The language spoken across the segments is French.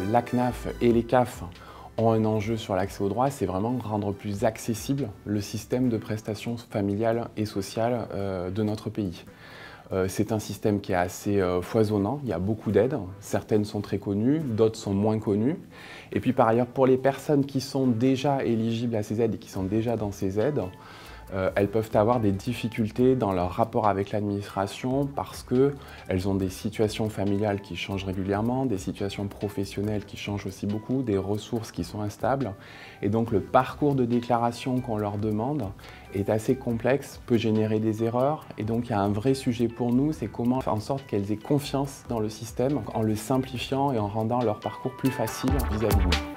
la CNAF et les CAF ont un enjeu sur l'accès aux droits, c'est vraiment rendre plus accessible le système de prestations familiales et sociales de notre pays. C'est un système qui est assez foisonnant, il y a beaucoup d'aides, certaines sont très connues, d'autres sont moins connues. Et puis par ailleurs, pour les personnes qui sont déjà éligibles à ces aides et qui sont déjà dans ces aides, elles peuvent avoir des difficultés dans leur rapport avec l'administration parce qu'elles ont des situations familiales qui changent régulièrement, des situations professionnelles qui changent aussi beaucoup, des ressources qui sont instables. Et donc le parcours de déclaration qu'on leur demande est assez complexe, peut générer des erreurs. Et donc il y a un vrai sujet pour nous, c'est comment faire en sorte qu'elles aient confiance dans le système en le simplifiant et en rendant leur parcours plus facile vis-à-vis de nous.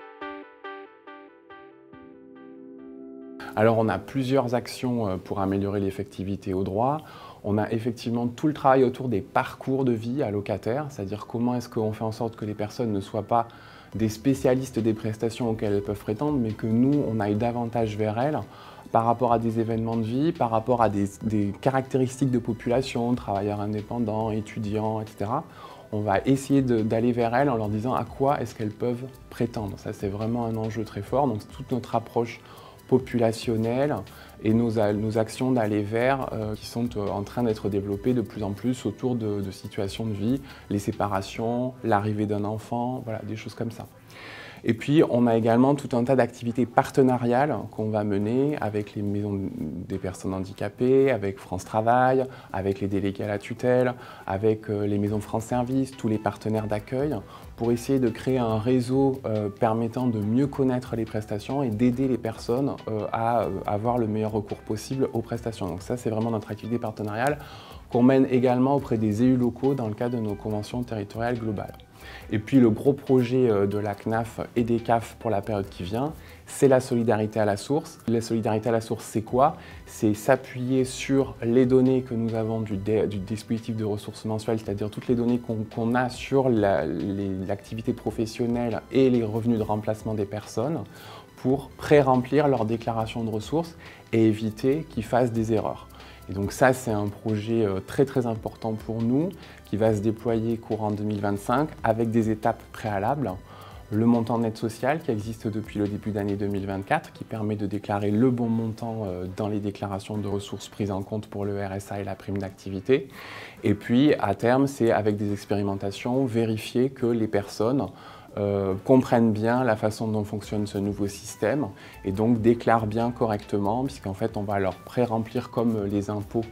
Alors on a plusieurs actions pour améliorer l'effectivité au droit. On a effectivement tout le travail autour des parcours de vie allocataires, c'est-à-dire comment est-ce qu'on fait en sorte que les personnes ne soient pas des spécialistes des prestations auxquelles elles peuvent prétendre, mais que nous, on aille davantage vers elles par rapport à des événements de vie, par rapport à des caractéristiques de population, travailleurs indépendants, étudiants, etc. On va essayer d'aller vers elles en leur disant à quoi est-ce qu'elles peuvent prétendre. Ça, c'est vraiment un enjeu très fort. Donc toute notre approche populationnelle et nos actions d'aller vers qui sont en train d'être développées de plus en plus autour de situations de vie, les séparations, l'arrivée d'un enfant, voilà, des choses comme ça. Et puis, on a également tout un tas d'activités partenariales qu'on va mener avec les maisons des personnes handicapées, avec France Travail, avec les délégués à la tutelle, avec les maisons France Service, tous les partenaires d'accueil, pour essayer de créer un réseau permettant de mieux connaître les prestations et d'aider les personnes à avoir le meilleur recours possible aux prestations. Donc ça, c'est vraiment notre activité partenariale qu'on mène également auprès des élus locaux dans le cadre de nos conventions territoriales globales. Et puis le gros projet de la CNAF et des CAF pour la période qui vient, c'est la solidarité à la source. La solidarité à la source, c'est quoi? C'est s'appuyer sur les données que nous avons du dispositif de ressources mensuelles, c'est-à-dire toutes les données qu'on a sur l'activité professionnelle et les revenus de remplacement des personnes pour pré-remplir leur déclaration de ressources et éviter qu'ils fassent des erreurs. Et donc ça, c'est un projet très très important pour nous qui va se déployer courant 2025 avec des étapes préalables. Le montant net social qui existe depuis le début d'année 2024 qui permet de déclarer le bon montant dans les déclarations de ressources prises en compte pour le RSA et la prime d'activité. Et puis à terme, c'est avec des expérimentations, vérifier que les personnes comprennent bien la façon dont fonctionne ce nouveau système et donc déclarent bien correctement puisqu'en fait on va leur pré-remplir comme les impôts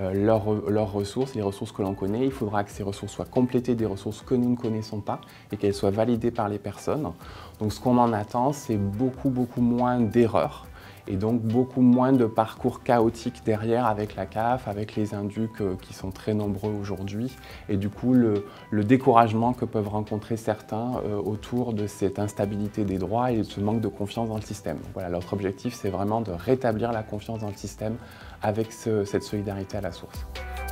leurs ressources, les ressources que l'on connaît. Il faudra que ces ressources soient complétées des ressources que nous ne connaissons pas et qu'elles soient validées par les personnes. Donc ce qu'on en attend, c'est beaucoup moins d'erreurs et donc beaucoup moins de parcours chaotiques derrière avec la CAF, avec les inducs qui sont très nombreux aujourd'hui et du coup le découragement que peuvent rencontrer certains autour de cette instabilité des droits et de ce manque de confiance dans le système. Voilà, notre objectif, c'est vraiment de rétablir la confiance dans le système avec cette solidarité à la source.